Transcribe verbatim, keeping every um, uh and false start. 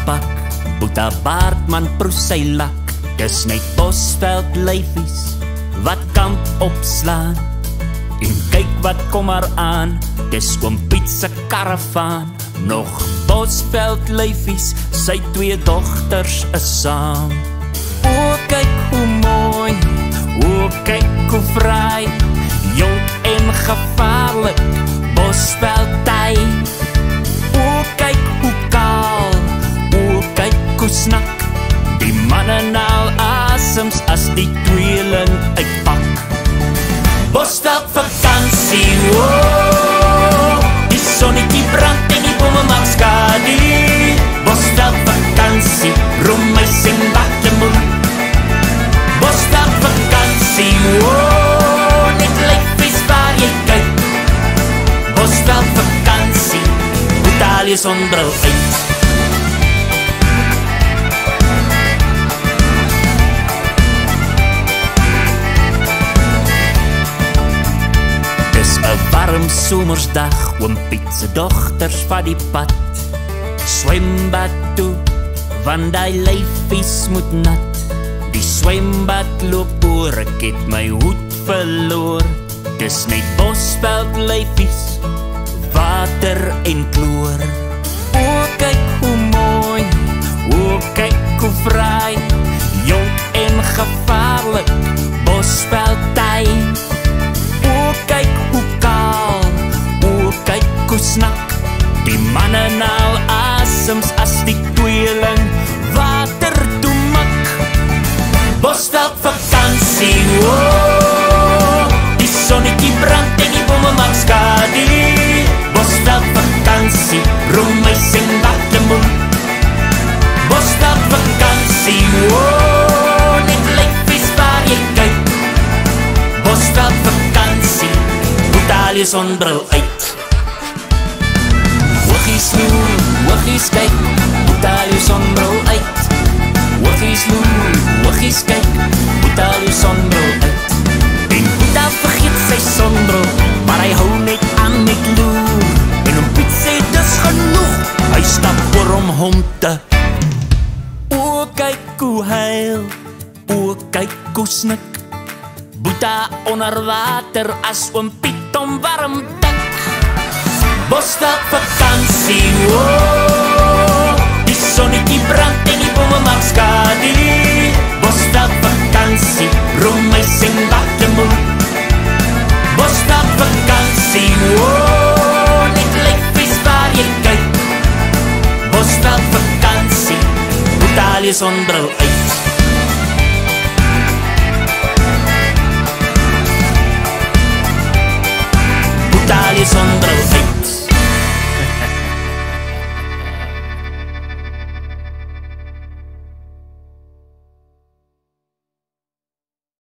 pak. Boeta Baartman proes sy lak. Dis net Bosveld lyfies wat kamp opslaan. En kyk wat kom maar aan, dis oom Piet se karavaan. Nog Bosveld lyfies, sy twee dogters is saam. O, kyk hoe mooi, o, kyk hoe vry, jong en gevaarlik, Bosveld tyd. O, kyk hoe kaal, o, kyk hoe snak, die manne naal asems as die tweeling uitpak. Bosveld vakansie, o, die sonnetjie brand en die bome maak skadu. Bosveld vakansie, roemuis en bakkemoen. Bosveld vakansie, o, net lyfies waar jy kyk. Bosveld vakansie, moet al jy sonbril uit. Een warm somersdag, oom Piet se dogters vat die pad. Swembad toe, want die lyfies moet nat. Die swembad loop oor, ek het my hoed verloor. Dis net Bosveld lyfies, water en kloor. O, kyk hoe mooi, o, kyk hoe vry, jong en gevaarlik, Bosveld tyd. O, kyk hoe kaal, o, kyk hoe snak, die manne naal asems as die tweeling water toe mik. Bosveld vakansie, o, die sonnetjie brand en die bome maak skadu. Bosveld vakansie, roemuis en bakkemoen. Bosveld vakansie, o, net lyfies waar jy kyk. Bosveld vakansie, moet al jy sonbril uit. Hoogies loer, hoogies kyk, moet al jy sonbril uit. Hoogies loer, hoogies kyk, moet al jy sonbril uit. En Boeta vergeet sy sonbril, maar hy hou net aan met loer. En oom Piet sê dis genoeg, hy stap oor om hom te. O, kyk hoe huil, o, kyk hoe snik, Boeta onder water as oom Piet om warm dik. Bosveld vakansie, o, die sonnetjie brand en die bome maak skadu. Bosveld vakansie, roemuis en bakkemoen. Bosveld vakansie, o, net lyfies waar jy kyk. Bosveld vakansie, moet al jy sonbril uit.